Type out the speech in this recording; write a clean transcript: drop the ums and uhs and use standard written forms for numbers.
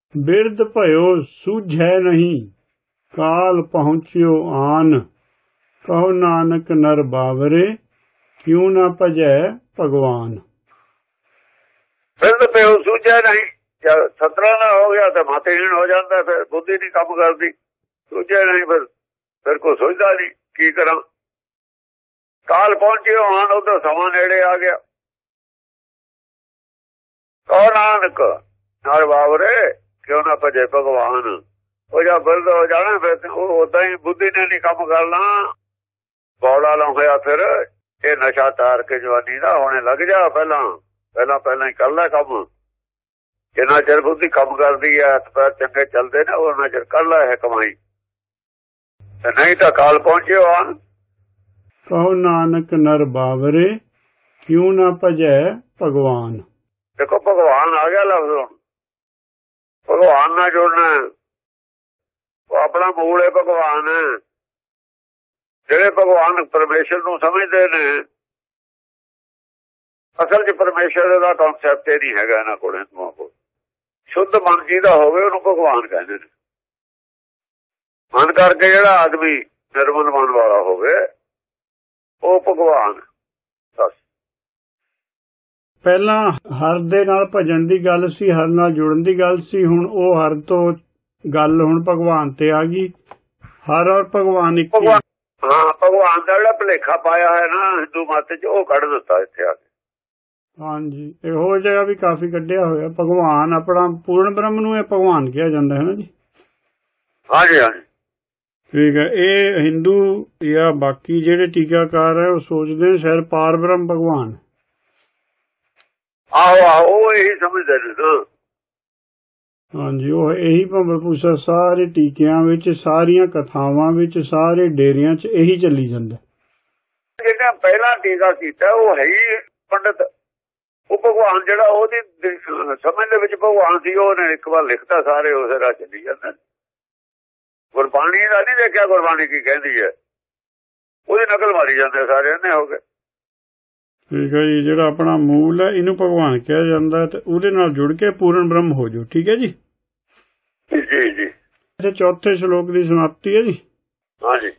बिरद भयो सूझै नहीं, काल पहुँच्यो आन। कहो नानक नर बावरे, क्यों न भजै भगवान। बिरद भयो सूझै नहीं, जब 17 ना हो गया तो मातेहीन हो जाता, फिर बुद्धि नहीं काम करती। सूझे नहीं, फिर को सोचता नहीं की करा। काल पहुंचे आन, उधर समा नेड़े आ गया। कहो नानक नर बावरे, क्यों ना भजे भगवान। वो जब बिरद हो जाना फिर उदा ही बुद्धि ने नहीं काम करना। बौड़ा ला होया फिर ये नशा तार के जवानी का होने लग जा। पहला ही कर लै कम। जिन्ना चिर बुद्धि कम करती है, हथ पैर चंगे चलते ने, उन्ना चिर कर लै है कमाई। नहीं तो काल पहुंचे आन। कहो नानक नर बावरे, क्यों न भजै भगवान। देखो भगवान आ गया लफ्ज। भगवान ना जुड़ना, वो अपना मूल है भगवान है। जेड़े भगवान परमेश्वर नूं समझते ने, असल च परमेश्वर का कॉन्सैप्ट ही नहीं है इन्हां कोल। हिंदुआं कोल शुद्ध मन जीदा होवे उहनूं भगवान कहंदे ने। मन करके जेड़ा आदमी निर्मल मन वाला होवे वो भगवान। बस पहला हर दे नाल भजन दी गल सी, हर नाल जुड़न दी गल सी। हुण ओ हर तो गल हुण भगवान ते आ गई। हर और भगवान एक ही। हाँ, भगवान का जिहड़ा भुलेखा पाया है ना हिंदू मत च, वो कढ़ दिता इत्थे आके। हाँ जी, ਇਹੋ जगह भी काफी कढ़िया होया। भगवान अपना पूर्ण ब्रह्म नूं भगवान कहा जाता है ना जी। हाँ जी, हाँ जी, ठीक है। ये हिंदू या बाकी जेडे टीकाकार है वो सोचते हैं शायद पार ब्रह्म भगवान। आहो यही समझते हैं। हाँ जी, वो यही भावें पूछा सारे टीकियां विच, सारियां कथावां विच, सारे डेरियां च यही चली जांदा। जिन्हें पहला टीका कीता वो है ही पंडित। वो भगवान जिहड़ा ओहदी समझ दे विच भगवान सी, ओहने एक बार लिखता सारे उस राह चली जांदे। गुरबाणी का नहीं देखा गुरबाणी की कहती है, ਉਹਦੀ नकल मारी जाते सारे अन्ने हो गए। ठीक है जी, ਜਿਹੜਾ अपना मूल है इनू भगवान कहा जाता है, ਉਹਦੇ ਨਾਲ जुड़ के पूर्ण ब्रह्म हो जाओ। ठीक है जी। जी जी। चौथे श्लोक की समाप्ति है जी। हाँ जी।